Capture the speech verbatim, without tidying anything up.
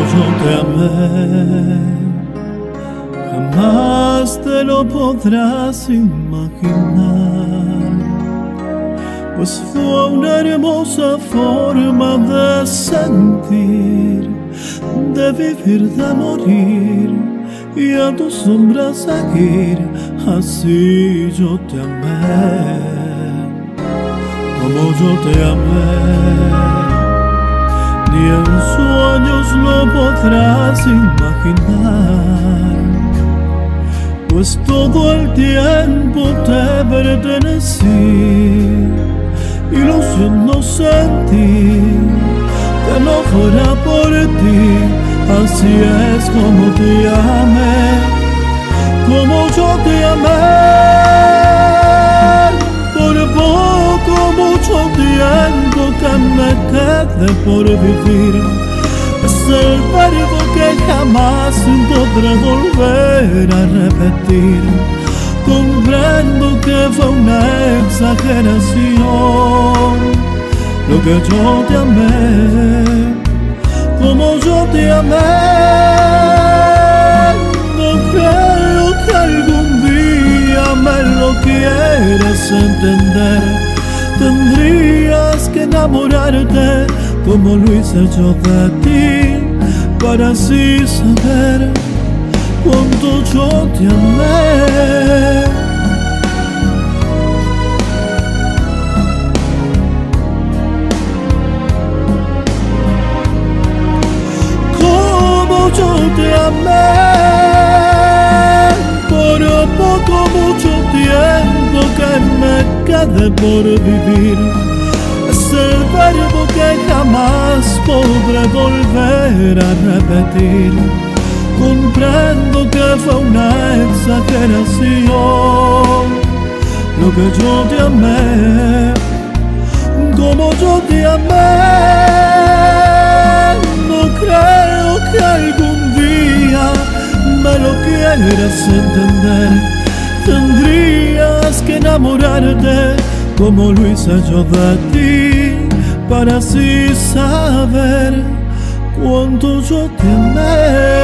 yo te amé, jamás te lo podrás imaginar, pues fue una hermosa forma de sentir, de vivir, de morir y a tu sombra seguir. Así yo te amé, como yo te amé. Ni en sueños lo podrás imaginar, pues todo el tiempo te pertenecí. Ilusión no sentí que no fuera por ti. Así es como te amé, como yo te amé. Por poco, mucho tiempo que me quede por vivir, es el verbo que jamás podré volver a repetir. Comprendo que fue una exageración lo que yo te amé, como yo te amé. No creo que algún día me lo quieras entender. Tendrías que enamorarte como lo hice yo de ti, para así saber cuánto yo te amé. Como yo te amé, por poco, mucho tiempo que me quede por vivir, es el verbo que jamás podré volver a repetir. Comprendo que fue una exageración lo que yo te amé, como yo te amé. No creo que algún día me lo quieras entender. Tendrías que enamorarte como lo hice yo de ti, para así saber cuánto yo te amé.